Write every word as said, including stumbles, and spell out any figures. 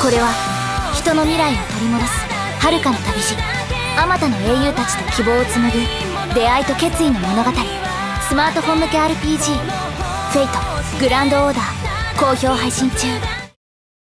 これは人の未来を取り戻す遥かな旅路、あまたの英雄たちと希望を紡ぐ出会いと決意の物語。スマートフォン向け アールピージー フェイトグランドオーダー好評配信中。